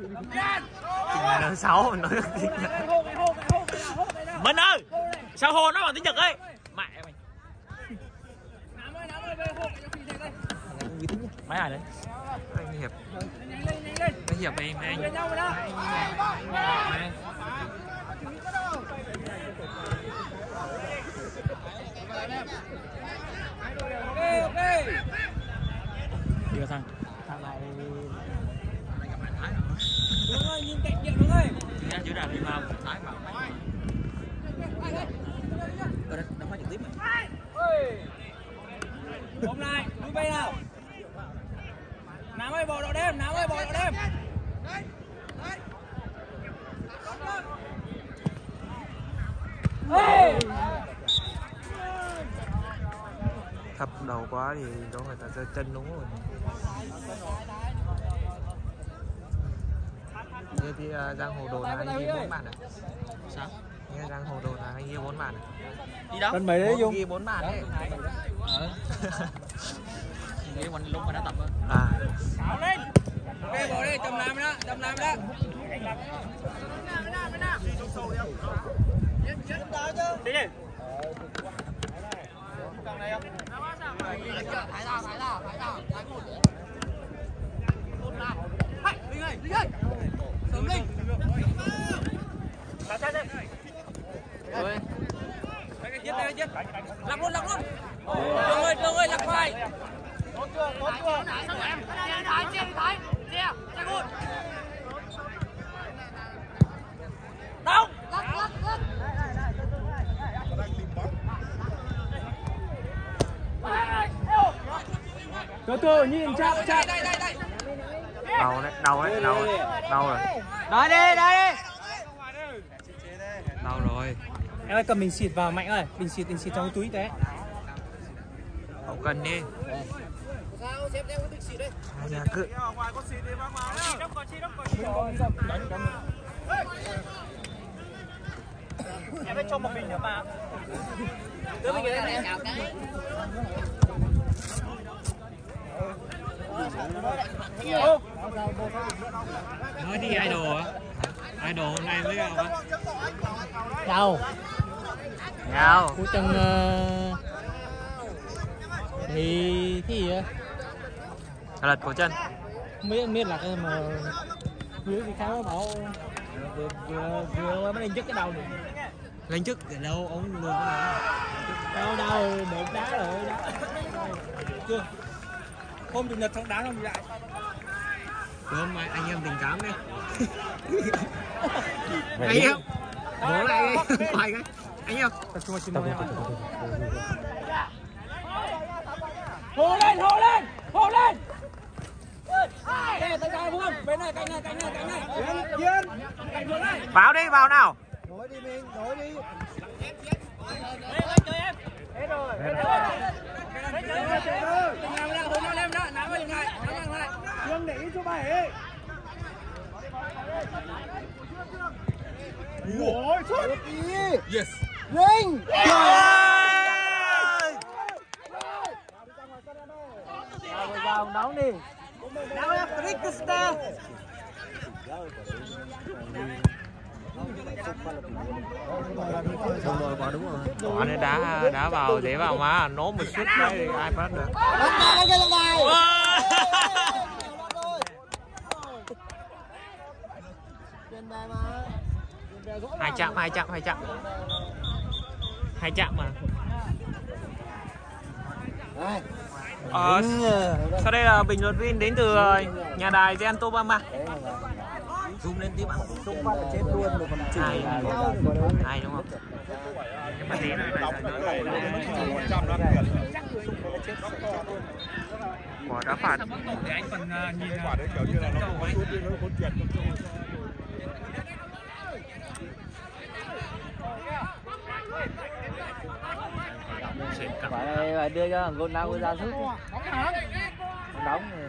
N6 nói tiếng Nhật. Minh ơi, sao hô nó bằng tiếng Nhật ấy? Mẹ mày. Mấy ai đấy? Anh Hiệp. Anh Hiệp em anh. Ok. Đi vào thằng này gặp bạn Thái rồi. Đúng ơi, nhìn cạnh điện đúng ơi. Chứ đạp đi vào Thái vào. Ở đây, đá phát trực tiếp này. Hôm nay, đuôi bay nào. Nám ơi, bò đậu đêm, Nám ơi, bò đậu đêm. Thấp đầu quá thì đó người ta rơi chân đúng rồi. Như thì giang hồ đồ là anh ghi 4 bàn à? Sao? Như giang hồ đồ là anh ghi 4 bàn à? Đi đâu? Bên mày đấy Dung. Ghi 4 bàn đấy. Ghi mình lúc mà đã tập rồi. À. Xảo lên. Ok, bò đi, chầm làm đó, chầm làm đó. Đi đi. Cần này không? Thái ra. Linh ơi. Sớm Linh. Chạy. Rồi. Cái giết. Lắc luôn. Đường ơi, lắc phải. Có chưa. Chia Thái. Chạy luôn. Đâu? Lắc. Cơ nhìn chạm. Đau rồi. Đây đi. Đau rồi. Em ơi, cầm bình xịt vào Mạnh ơi, bình xịt trong túi thế. Hậu cần đi. Sao xếp em có bình xịt đây? Nhà cự. Ngoài có xịt đi bác vào. Em phải cho một bình nữa mà. Đưa bình này em chào cái. Nói đi idol á. Idol hôm nay mới gặp á. Đâu? Cú chân thì gì á? Lật cổ chân. Biết là cái mà dưới thì khá bảo vừa mới lên dứt cái đầu được. Lên chức ở đâu ông luôn Đâu được đá rồi chưa? Hôm chủ nhật xong đá không lại. Hôm anh em tình cảm đi. Anh em bố lại quay cái anh em hô lên đây tay trái Phương bên này cạnh này vào đi vào nào đổi đi hết rồi Nám ơi lại Trương để ý số 7 ôi sút yes Linh vào nóng đi Nám ơi Krista xong rồi quả đúng rồi quả này đá vào thế vào má nổ một suất đấy thì ai bắt được hai chạm mà sau đây là bình luận viên đến từ nhà đài Gen Tobama. Zoom lên tí bạn. Zoom phát là chết luôn rồi còn hai đúng không? Nhưng mà tí này quả đá phạt. Thì anh phần nhìn quả đấy kiểu như là nó có chút nó cuốn chuyển. Quả này phải đưa cho thằng Ronaldo ra sức. Đóng rồi.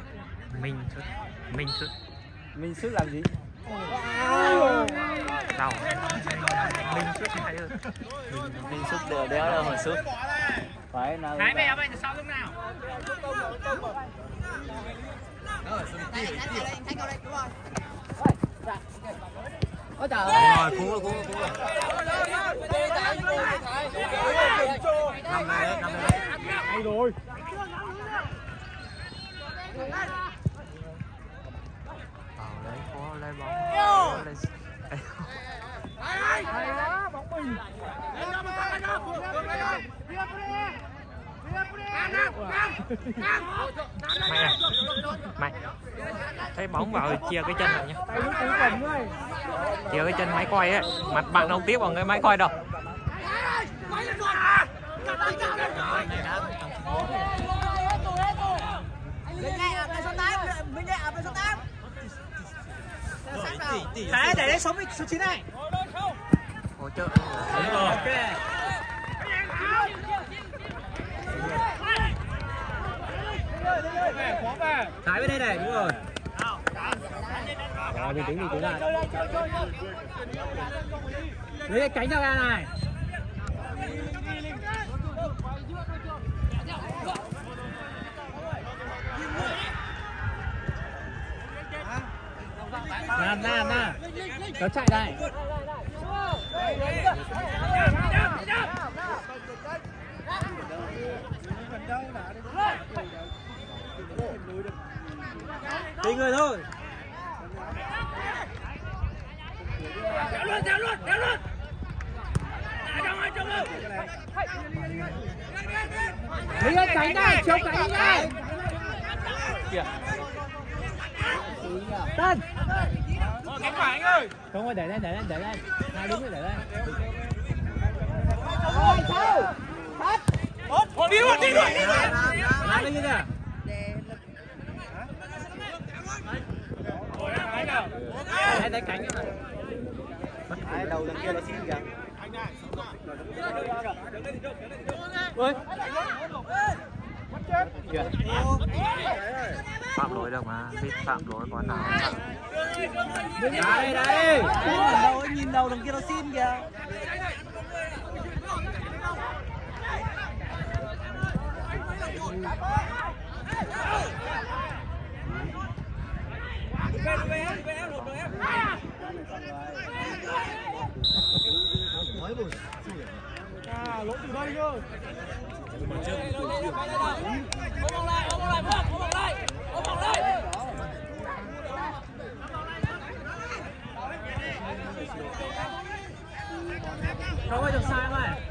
Mình sức làm gì? Đâu? Mình sức hay hơn. Mình sức đều đéo đâu mà sức. Phải nào. Thái về bây giờ sao lúc nào? Ôi trời rồi, cuốn rồi. Nằm đây đấy. Hay rồi. Vào đấy có lấy bóng. Hay quá, bóng mình. Mày thấy bóng vào chia cái chân lại nhá. Tay lúc cuối cùng thôi. Chia cái chân máy quay ấy, mặt bạn không tiếp vào cái máy quay đâu. Đấy, để đấy số 9 này. Hỗ trợ. Đúng rồi. Thái bên đây này, đúng rồi. Rồi, bình tĩnh lại. Lấy cái cánh ra này. Nè. Nó chạy đây. Đi người thôi. Kéo luôn. Lấy cái cánh này, chiếu cánh này. Kìa. Tân. Cánh phải anh ơi. Không ơi, để đây. Hai đứng để đây. Đi luôn. Làm đi kìa. Đấy cánh này. Đấy, đầu đằng kia nó xin kìa. Ôi. Phạm lỗi được mà, biết phạm lỗi quá nào. Đây. Nhìn đầu đằng kia nó xin kìa. Lỗi từ đây cơ. Ôm lại. Không ơi, được sai không ơi.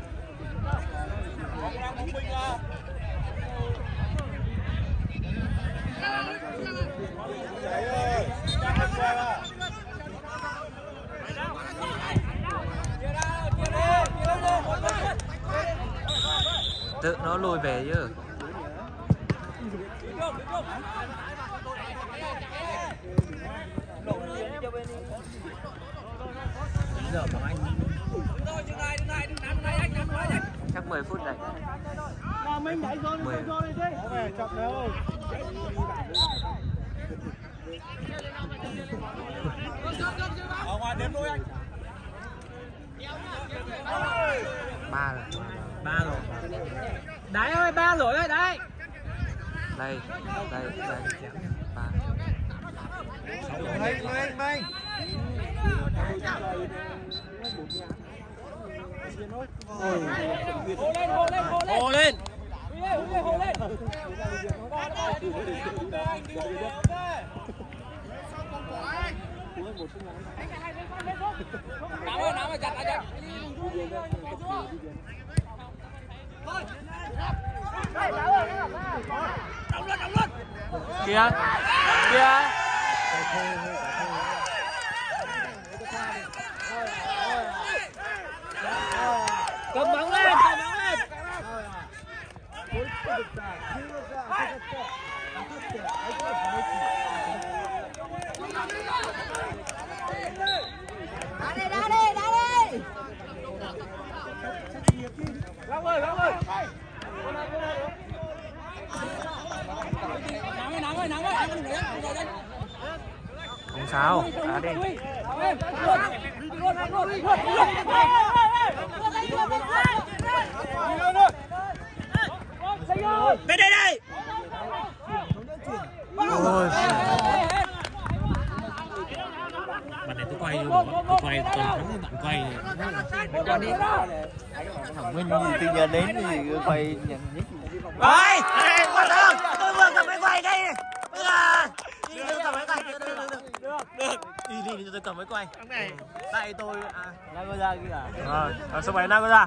Tự nó lùi về chứ. Giờ của anh. Chắc 10 phút đấy. Mình đẩy rồi, đi chứ. Chậm đâu. Ở ngoài đếm đôi anh. 3 rồi. 3 rồi. Đấy ơi, 3 rồi đấy, đấy. Đây. 3. Mình. Hồ lên. Nắm rồi chặt lại. Đóng luôn. Kìa. Cầm bóng lên. Đá đi. Long ơi. Nắm ơi. Không sao, đá đi. Bên đây. Ôi. Bạn này tôi quay quay toàn thắng bạn quay cho đi thằng Minh thì từ giờ đến thì quay nhận nhất. ơi quan thương tôi vừa cầm máy quay đây bây giờ đi cầm máy quay được đi tôi cầm máy quay này đây tôi Nagoya kia à? số 7 Nagoya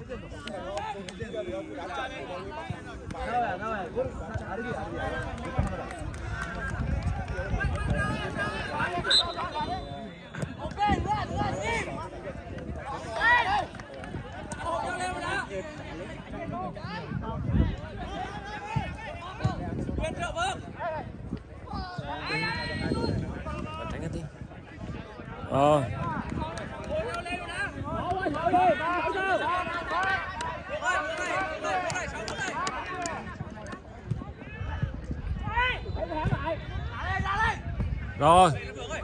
rồi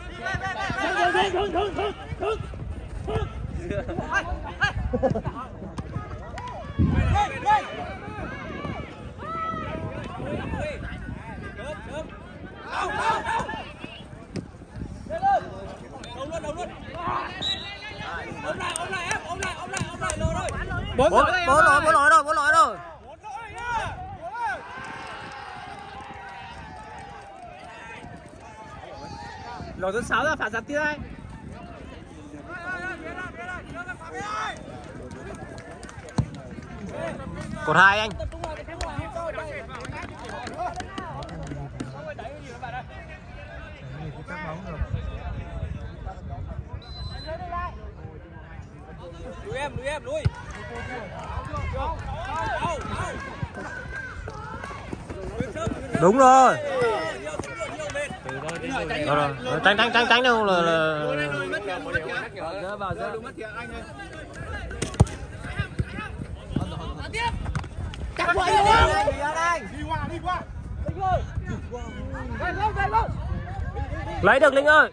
bốn lỗi rồi lỗi thứ 6 là phạt giật tiếp đây cột 2 anh lùi em lùi đúng rồi tránh đâu là Dơ vào dơ. chắc quậy luôn Đi qua. lấy được Linh ơi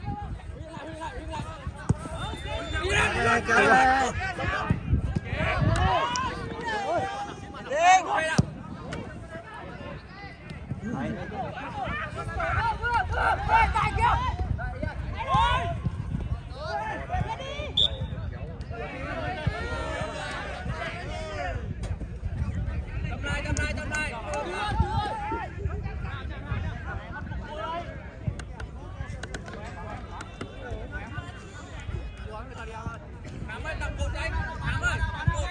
Tâm lại. Nắm ơi, cầm cột anh. Nắm ơi, cầm cột.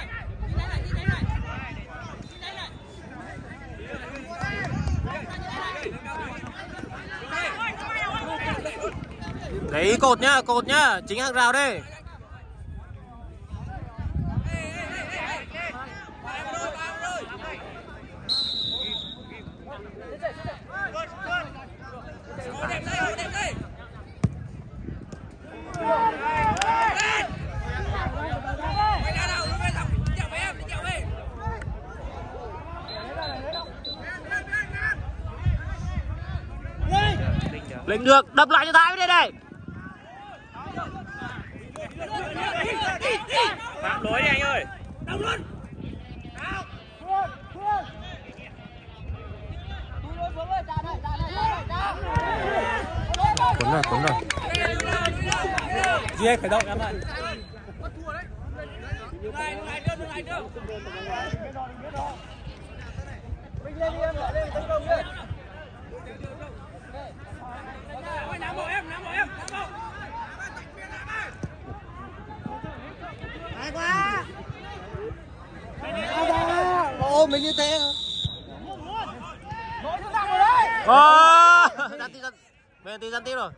để ý cột nhá chính hàng rào đây Linh được đập lại cho Thái đây này phạm lỗi đi anh ơi Đông luôn. Cuốn rồi Duy khởi động em ơi. Nắm hộ em. Hay quá. Ôm mình như thế. bên tí dân tiếp rồi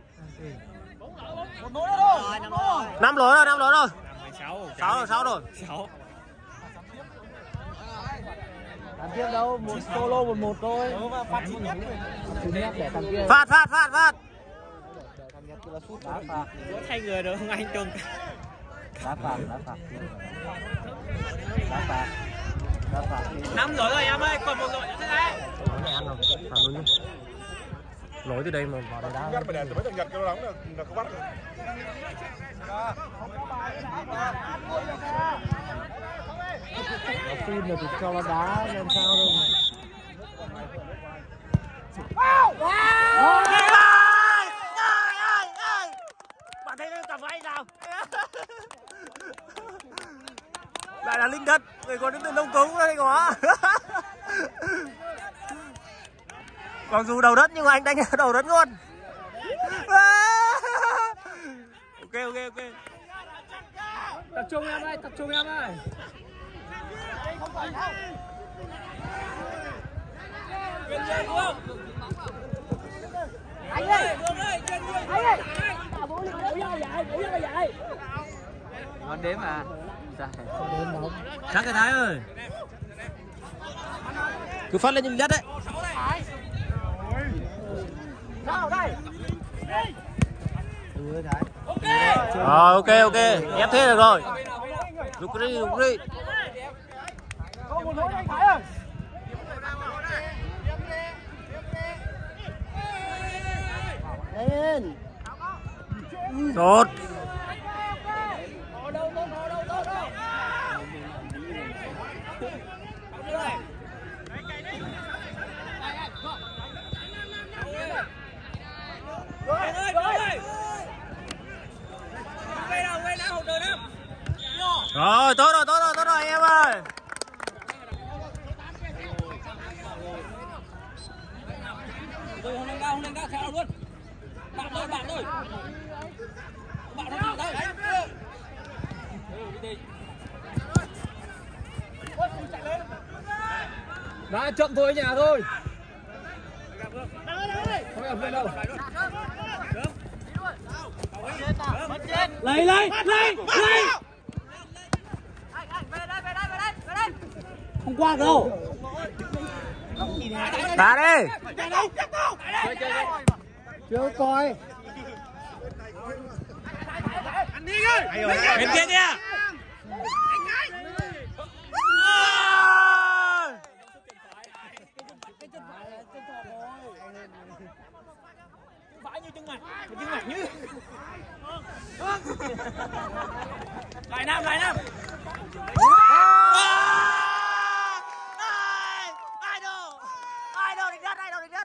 5 lỗi rồi. 6 rồi Thằng kia đâu, một solo 1-1 thôi. Phát Thằng Nhật kia là sút đá phạt. Thay người được không anh Trung? Đá phạt. 5 lỗi rồi em ơi, còn 1 lỗi nữa thế này. lỗi này ăn rồi phạt luôn nhá lỗi từ đây mà vào đây đá Nhật phải để từ mấy thằng Nhật kêu nó đóng là không bắt được. Nó phun rồi thì cho nó đá làm sao đâu mà. bạn thấy cặp váy Lại là Linh Đất, người còn đến từ Đông Cống đây có. Mặc dù đầu đất nhưng mà anh đánh đầu đất luôn. Ok. Tập trung em ơi, tập trung em ơi. Anh ơi, anh ơi. Bố vậy. Con đếm à? Chắc cái Thái ơi. Cứ phát lên những đất đấy. Ok. Ép thế được rồi. Rút đi. Tốt. Rồi, tốt rồi em ơi. Không lên cao, theo luôn. Bạn thôi. Bạn nó đâu. Đã chậm thôi nhà thôi. Không ập lên đâu. Lấy. Không qua đâu. Đá đi. Chưa coi. Bên kia nha. Phải như chân mạch như. Lại Nam. Ai đâu đánh đất.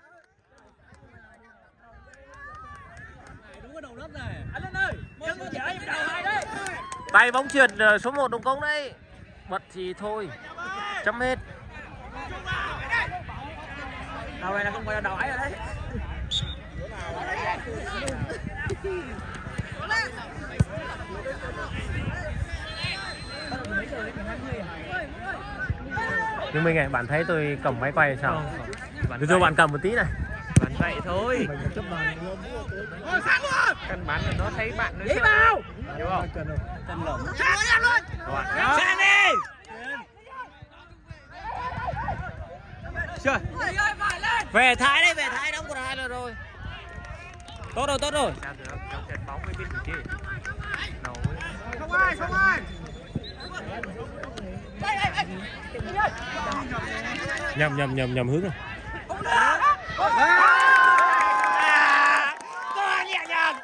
Đúng cái đầu đất này. Anh lên ơi, chân có dễ em đầu hai đấy. Tay bóng chuyền số 1 Đồng Công đấy. Bật thì thôi. Chấm hết. Đầu này là không phải là đầu ấy rồi đấy. Nhưng mình này, bạn thấy tôi cầm máy quay sao? Tôi cho bạn cầm một tí này. Bạn vậy thôi. Căn bản là nó thấy bạn nó vào. Hiểu không? Chân lỏng. Sang đi. Chưa. Về Thái đóng còn 2 lần rồi. Tốt rồi. Sao được? Trong trận bóng mới biết được chứ. Không ai. Nhầm hướng rồi. Qua nhẹ nhàng.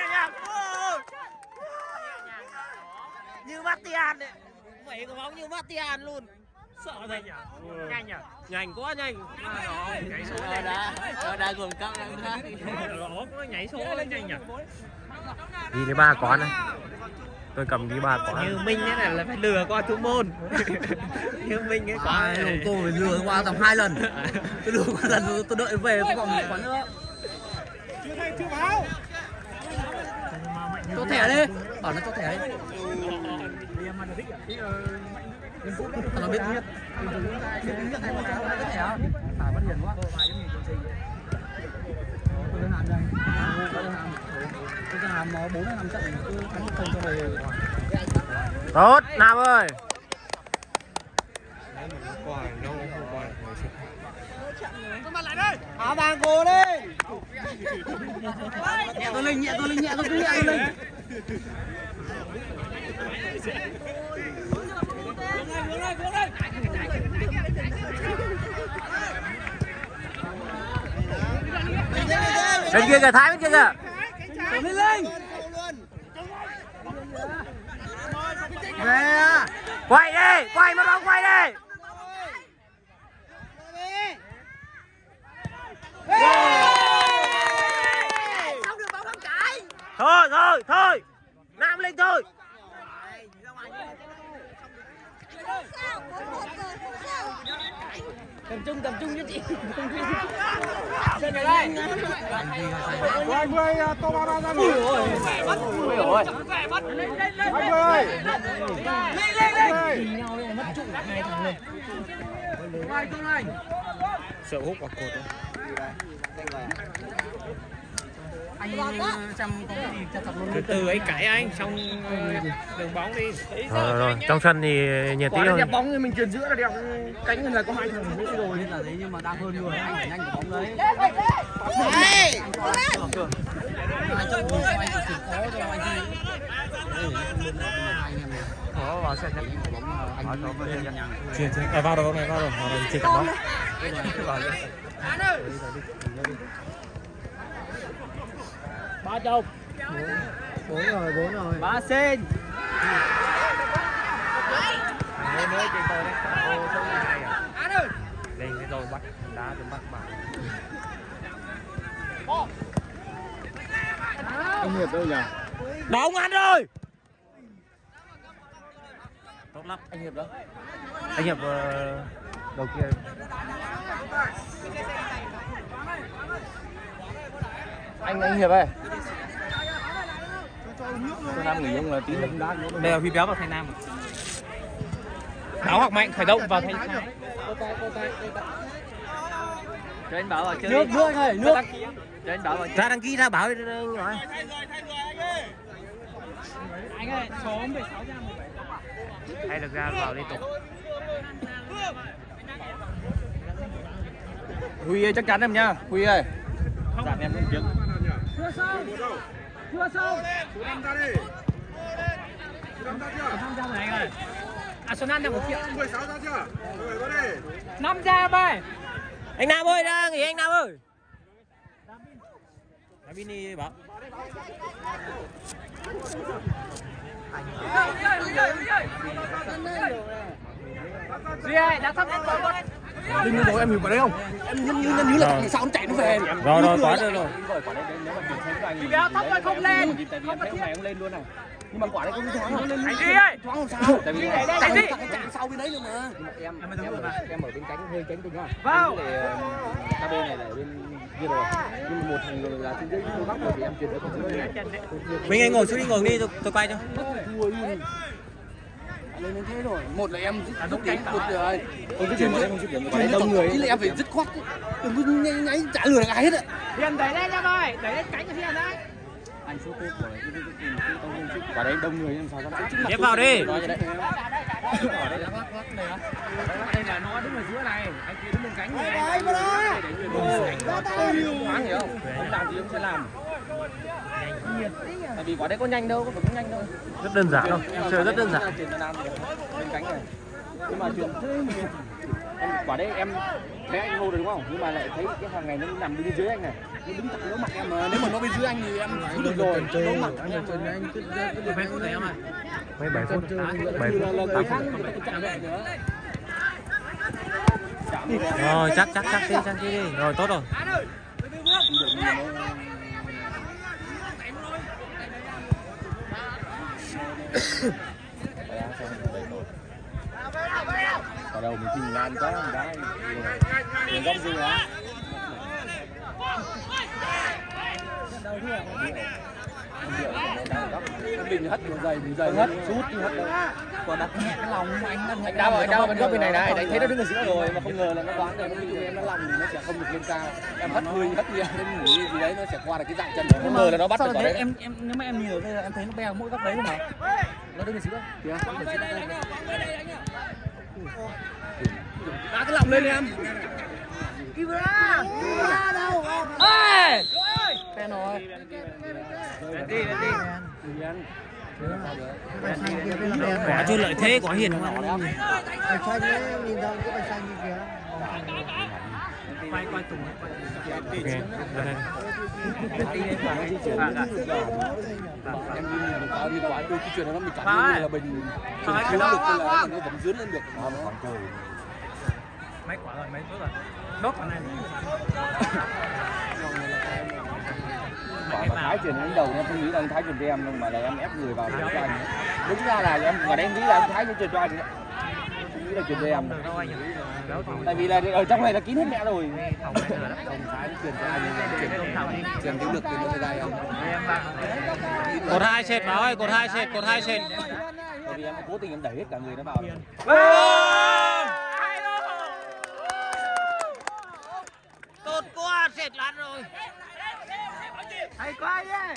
Như Martian đấy. Vậy có bóng như Martian luôn. Sợ thật. Nhanh quá. Nhảy số lên đã gồm căng ra. Nó nhảy số lên nhanh nhỉ. Đi lấy 3 con này. Tôi cầm đi 3 con. Như Minh thế này là phải lừa qua thủ môn. Như Minh ấy qua. Tôi phải lừa qua tầm 2 lần. Tôi lừa qua lần tôi đợi về tôi còn một quán nữa. Chưa báo. Cho thẻ đi. Bảo nó cho thẻ đi. Nó biết nhất. Biết nhất ai có cái thẻ không? Phải bắt hiền quá. Tôi làm đây. Tôi làm 4-5 trận cứ thắng không cho về. Tốt, Nam ơi. Áo vàng cô đi. Nhẹ tôi lên. Bên kia kìa, Thái bên kia kìa. Lên. Về. Quay đi, quay mất bóng, quay đi. Không được bóng không chạy. Thôi. Nam lên thôi. Tập trung cho chị. Trên này đây. Hai mươi tô ba ra đi. Ôi ôi. 20 ơi. Nhìn nhau mất trụ hai thằng này. Sợ hút vào cột. Anh xem có cái gì chặt luôn. Từ từ ấy cãi anh xong đường bóng đi. Rồi, trong sân thì nhiệt tí Quả thôi. đẹp bóng thì mình chuyển giữa là đẹp. Cánh người là có hai thằng nữa rồi. Là thế nhưng mà đang hơn người anh phải nhanh của bóng đấy. Có vào sân nhá. Vào rồi, chia cả bóng. Ba chục. 4 rồi. Ba sen. Mới trên tôi đấy. Ô số 2 à. Lên cái rồi bắt đá tôi bắt bạn. Anh Hiệp đâu nhỉ? Đóng ăn rồi. Tốt lắm. Anh Hiệp đó. Anh Hiệp đầu kia. Anh Hiệp ơi. Cho Nam nghỉ ông là tí nữa đá nữa. Đây là Huy Béo vào Thanh Nam. Đáo hoặc Mạnh khởi động vào Thanh Nam. Cho anh Bảo vào chơi. Nước thôi, nước. Cho anh Bảo vào chơi. Ra đăng ký ra bảo đi rồi. Anh ơi, số 16 ra 17. Hay được ra vào liên tục. Huy ơi chắc chắn em nha. Huy ơi. Dạ em cũng chứng. Chưa xong. Số 5 ra đi. Số 5 ra chưa? 5 ra rồi anh ơi. À số 5 đang một triệu. 16 ra chưa? Rồi vào đi. 5 ra bay. Anh Nam ơi, ra nghỉ anh Nam ơi. Đá Vini bảo. Duy ơi, đã thấp em rồi. Đừng như em hiểu vào đấy không? Em như là sao nó chạy nó về. Rồi quá rồi. Quả đấy nếu mà chuyển sang cho anh. Béo thấp rồi không lên. Tại vì em thấy hôm nay ông lên luôn này. Nhưng mà quả đấy có cái thoáng không? Anh Duy ơi. Thoáng làm sao? Tại vì Anh Duy. chạy sau bên đấy luôn mà. Nhưng mà em ở bên cánh hơi cánh tôi nhá. Vào. Ca bên này là bên kia rồi. Nhưng mà một thằng người là trên dưới tôi góc rồi thì em chuyển được không xuống. Mình anh ngồi xuống đi, ngồi đi tôi quay cho. Lên đến thế rồi. Một là em rút cánh một rồi. Còn cái chuyện đông người là em phải dứt khoát. Đừng có nháy trả lừa được ai hết ạ. Hiền đẩy lên cho bay, đẩy lên cánh cho Hiền đấy. Anh số tốt của quả đấy đông người nên sao nó Ghép vào đi. Đây là nó đứng ở giữa này, anh kia đứng bên cánh này. Đấy mà đó. Thoáng hiểu không? Ông làm gì ông sẽ làm. Tại vì quả đấy có nhanh đâu, có nhanh đâu. Rất đơn giản thôi, chơi rất đơn giản. Bên cánh này. Nhưng mà chuyện em quả đấy em thấy anh hô được đúng không? Nhưng mà lại thấy cái hàng này nó nằm bên dưới anh này. Nó đứng thẳng trước mặt em mà nếu mà nó bên dưới anh thì em cứu được rồi. Nó mặt anh em cứ Mấy phút đấy em ạ. Mấy 7 phút. 7 phút. 8 phút. Rồi chắc đi. Rồi tốt rồi. Ở đầu mình chỉnh lan quá đá mình góc gì hả? Mình hất mình dày hất sút đi hất đâu. Còn đặt nhẹ cái lòng anh đau bên góc bên này này, thấy nó đứng ở giữa rồi mà không ngờ là nó đoán rồi nó bị em nó lòng thì nó sẽ không được lên cao. Em hất hơi hất nhiều nên nghỉ gì đấy nó sẽ qua được cái dạng chân rồi. Không ngờ là nó bắt được đấy. Em nếu mà em nhìn ở đây là em thấy nó bèo mỗi góc đấy mà. Nó đứng ở giữa. Đá cái lòng lên đi em. Ibra đâu? Ê! Phen rồi. Đi. Quả chưa lợi thế quá Hiền không ạ? Bạch xanh đấy, nhìn đâu cái bạch xanh như kìa. Quay Tùng. Ok. Em nhìn bao nhiêu quả tôi cái chuyện đó mình cảm như là mình xuống được là nó vẫn dướn lên được. Mấy quả rồi, mấy phút rồi. Đốt quả này. Quả Thái chuyển đến đầu em không nghĩ là anh Thái chuyển cho em đâu mà là em ép người vào cho anh. Đúng ra là em và em nghĩ là anh Thái chuyển cho anh. nghĩ là chuyển về em. Tại vì là ở trong này là kín hết mẹ rồi. Không phải chuyển cho anh chuyển cái được tiền cho đây không? Cột 2 sệt Bảo ơi, cột 2 sệt, cột 2 sệt. Bởi vì em cố tình em đẩy hết cả người nó vào. Tốt quá, sệt lăn rồi. Hay quá nhé.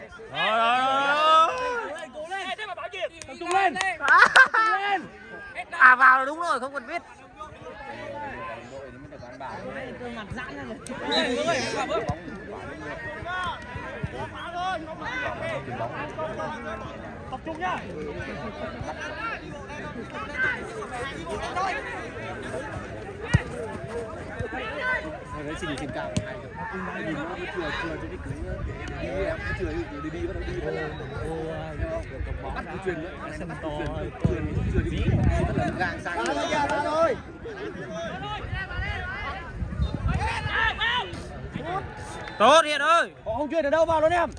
Cố lên. Thế mà Bảo Diệp. Tập trung lên. À vào là đúng rồi, không cần biết. Mặt giãn ra rồi. Tập trung nhá. Đấy xin đi trên cao hay rồi. Nhìn nó chưa cho cái cứng đi em chưa đi bắt đầu đi thôi. Bắt cái truyền nữa. Truyền đi bắt là gang sang rồi. Tốt Hiền ơi. Họ không truyền ở đâu vào luôn em.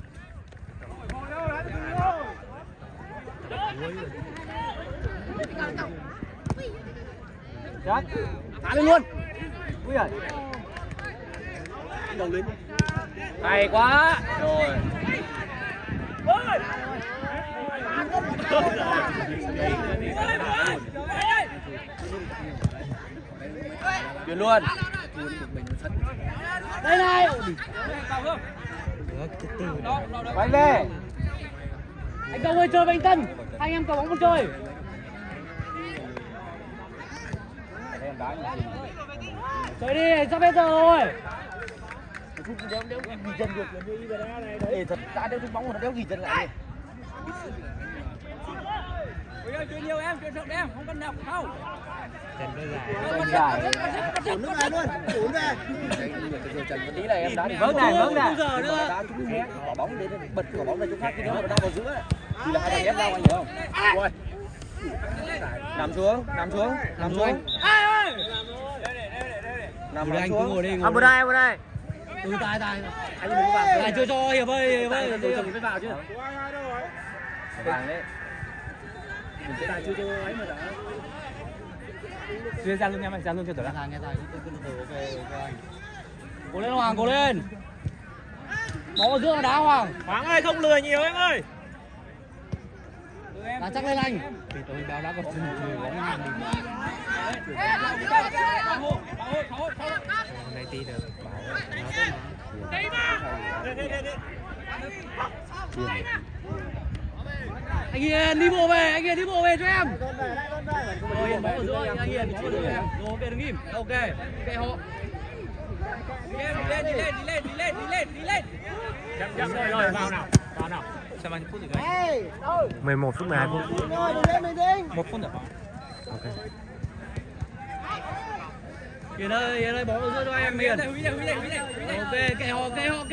Chắc. Thả lên luôn. Ui giời. Đầu lên. Hay quá. Rồi. Chuyển luôn. Đây này. Quay về. Anh Công ơi chơi với anh Tân. Hai anh em cầu bóng con chơi. Chơi đi, sắp hết giờ rồi. Đéo ghi chân được như ý về đá này đấy. Thật đã đeo trúng bóng rồi nó đéo ghi chân lại. Chuyện nhiều em, chuyện rộng em, không cần đọc đâu. Chân dài. Cuốn nước này luôn, cuốn về. Tí này em đá thì vâng này. Đá trúng hé, quả bóng đến bật quả bóng ra chỗ khác khi nó đá vào giữa thì là hai thằng ép ra anh hiểu không? Ui. Nằm xuống. Nằm xuống. Nằm xuống. Bữa đây. Tài. Anh đừng vào. Tài chưa cho Hiệp ơi. Tôi mới vào chứ. Vàng đấy. Mình sẽ chưa cho ấy mà đã. Đưa ra lưng em, ra lưng cho tôi Nghe tài. Ok. Cố lên Hoàng, cố lên. Bóng ở giữa đá Hoàng. Hoàng ơi không lừa nhiều em ơi. Đá chắc lên anh. Thì tôi báo đã có chùi bóng hàng mình. Này tí được. Anh Hiền đi bộ về cho em. Rồi Hiền bóng ở giữa anh Hiền đi bộ về. Rồi ok đừng im. Ok. Kệ họ. Đi lên. Chậm rồi vào nào. Xem bao nhiêu phút rồi đấy. 11 phút 12 phút. 1 phút rồi. Ok. Hiền ơi bóng ở giữa cho em Hiền. Ok kệ họ.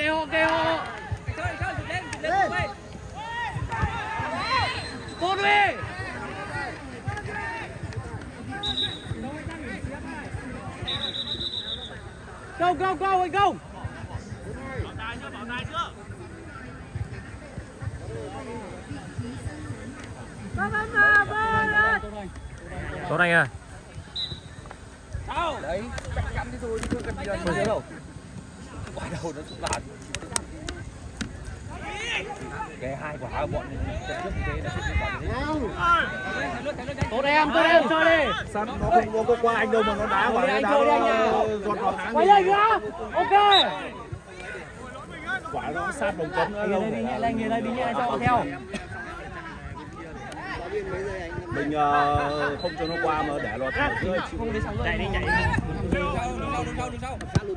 Tốt đi. Go anh Công. Bảo tài chưa? Tốt anh ơi. Đấy, chắc chắn thế thôi chứ không cần gì là đâu. Quả đầu nó cũng lạn. Cái hai quả bọn trận trước như thế nó sẽ quả thế. Tốt em chơi đi. Sao nó không có qua anh đâu mà nó đá vào Anh đá chơi đi anh nha. giọt vào háng. Quay lên kìa. Ok. Quả nó sát đồng cấm nữa đâu. Đi nhẹ lên cho theo. Mình không cho nó qua mà để lọt ở dưới. Không đi sang chạy đi. Đằng sau.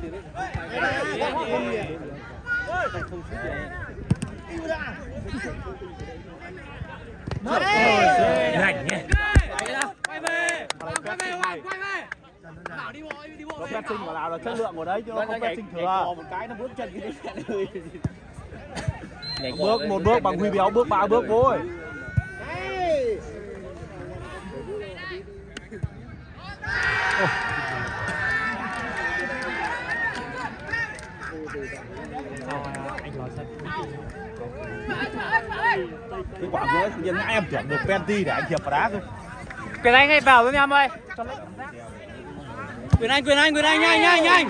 Nhanh nhé. Quay về. Bảo đi bộ. Nó pressing mà nào là chất lượng của đấy chứ nó không pressing thừa. Một cái nó bước chân cái đấy. Một bước bằng Huy Béo bước 3 bước bố ơi. Cái quả mới tự nhiên ngã em tưởng được penalty để anh Hiệp vào đá thôi. Quyền Anh hãy vào với em ơi. Quyền Anh nhanh.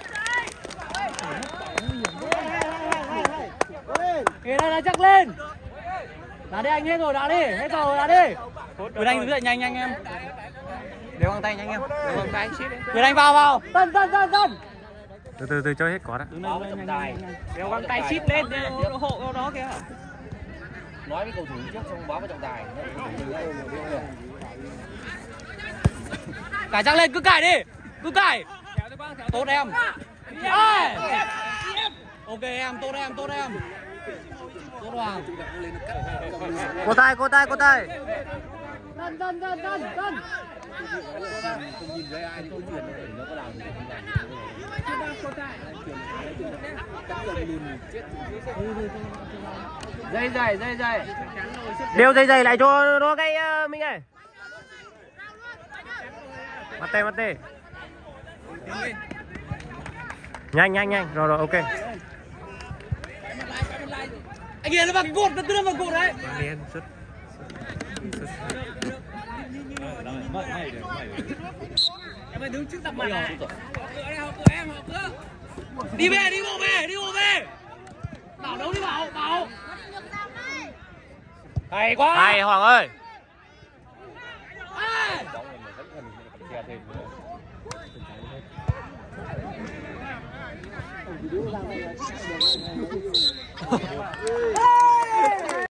Kìa đây chắc lên. Đá đi anh hết rồi, đá đi, hết rồi, đá đi. Quyền Anh đứng dậy nhanh em. Đeo găng tay nhanh em. Đeo găng tay shit đi. Quyền Anh vào. Tân. Từ chơi hết quả đó. Đeo găng tay shit lên, hộ đó kìa. Nói với cầu thủ trước xong báo vào trọng tài. Cải chắc lên, cứ cải đi. Tốt em. Ok em, tốt em. Tốt Hoàng. Cô tay. Tân. Không nhìn thấy ai thì cũng chuyển nó có làm gì không làm. Dây. Đeo dây lại cho nó cái Minh ơi. Mặt tê. Nhanh. Rồi ok. Anh kia nó vào cột, nó vào cột đấy. Lên xuất. Em phải đứng trước tập mặt này. Đi bộ về. Bảo đâu đi bảo. Hay quá. Hay Hoàng ơi.